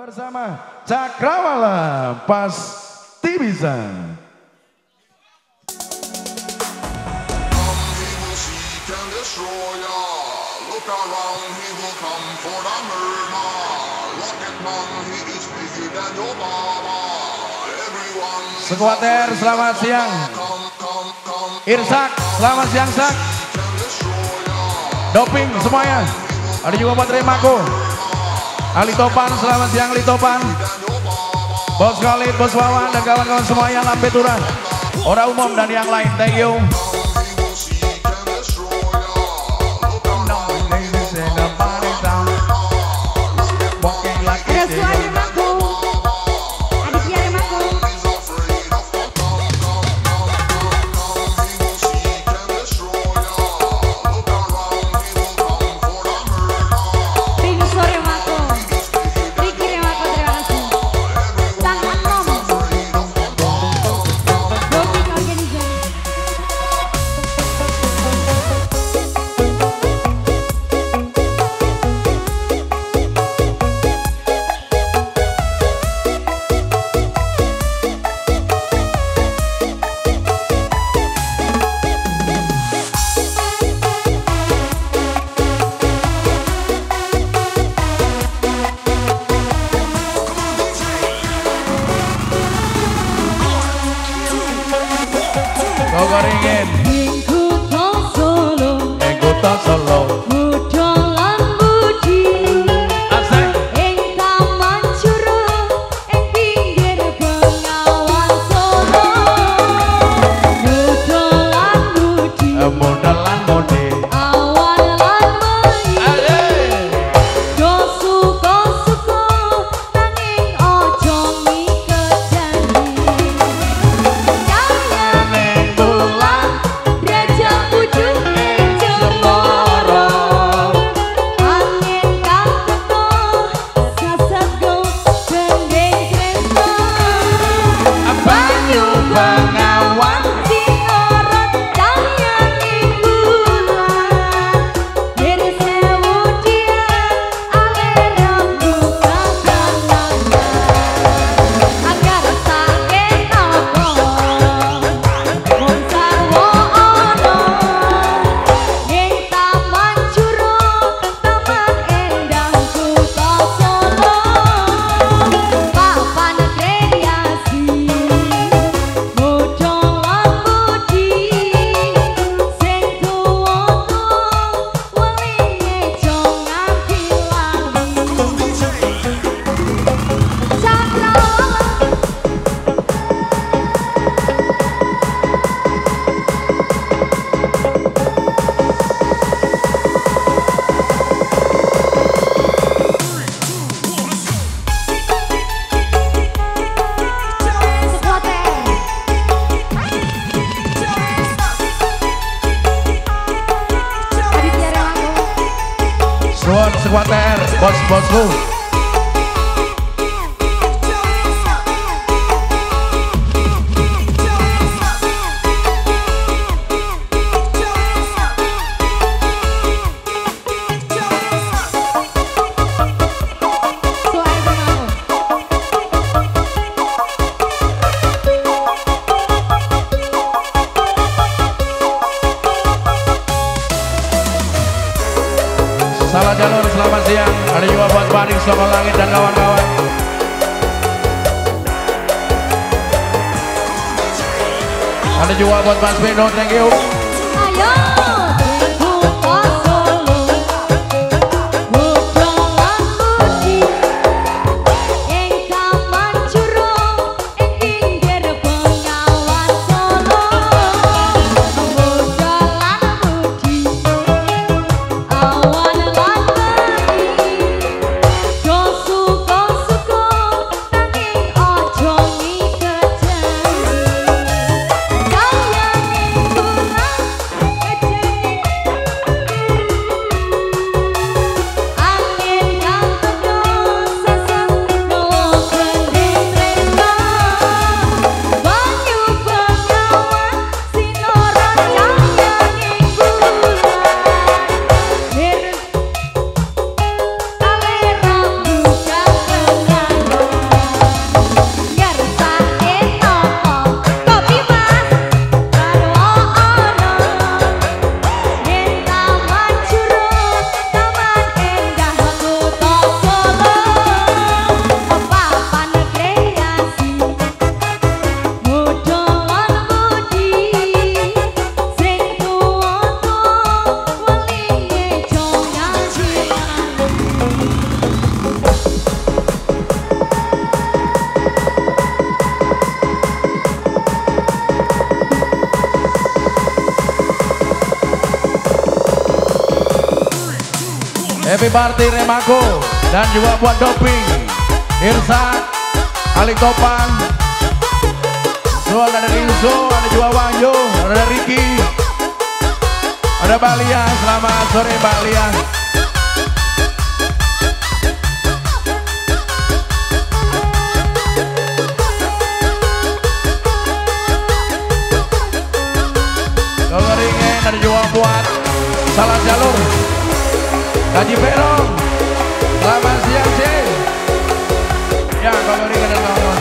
bersama Cakrawala Pasti Bisa. Sekuater, selamat siang. Irsak, selamat siang Sak. Doping semuanya. Ada juga Pak Mako. Ali Topan, selamat siang Ali Topan. Bos Khalid, Bos Wawan dan kawan-kawan semuanya Lambe Turah. Orang umum dan yang lain, thank you. Gogoringin Engkuto Solo Mudolan budi Asik Ing taman curug Ing pinggir Bengawan Solo Mudolan budi Mudolan budi Awan lan menyi Do suka-suka Nanging ojo miket janji Sekuater, bos-bosku. Salah jalur, selamat siang. Ada juga buat Paring, Sokol Langit dan kawan-kawan. Ada juga buat Mas Beno, thank you. Ayo Kecil Happy Party Remako dan juga buat doping Irsat, Ali Topan, ada dari Inso, ada juga Wahyu, ada Ricky, ada Balia. Selamat sore Balia. Kengeringen ada juga buat Salah Jalur, Gaji Perong. Selamat siang sih. Ya, kengeringen dan kawan.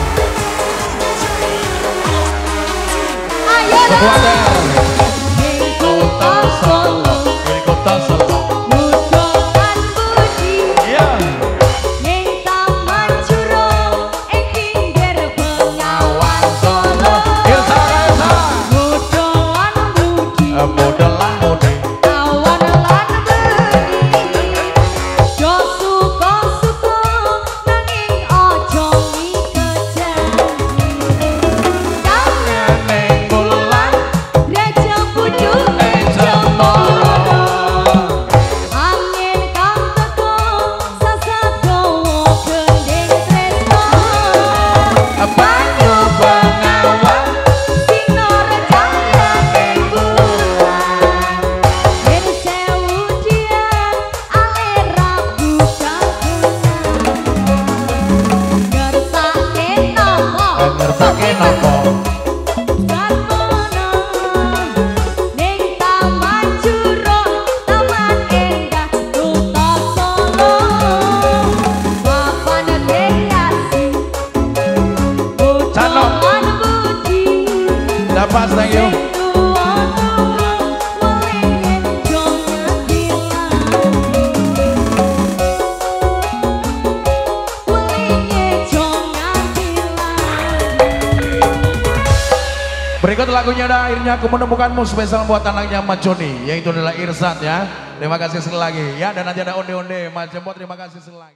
Kekuatan Ning kota Solo, dari kota Solo. Budokan Budi, Iya. ning Taman Jurong, ing pinggir Bengawan Solo. Irsa Irsa. Budokan Budi, Modelan mode. awan lan beri. Jo suka-suka, nanging ojo mikejanji. Kangen Neng bulan Reja pucuk cemoro. angin kang teko sasadawa gending tresno Banyu Bengawan sinar cahyaning bulan yen sewu dian alera bukakunan ngersake nopo ngersake nopo. Sarmono ning Taman Jurong, Taman Endah Kota Solo. Papan rekreasi, Budokan Budi, Dapat thank you. sing tuwa-tuwa welinge jo nganti welinge jo nganti Berikut lagunya dah akhirnya aku menemukanmu spesial buat anaknya Mas Joni, yaitu adalah Irsat ya. Terima kasih sekali lagi ya, dan nanti ada onde-onde Mas Jempol, terima kasih sekali lagi.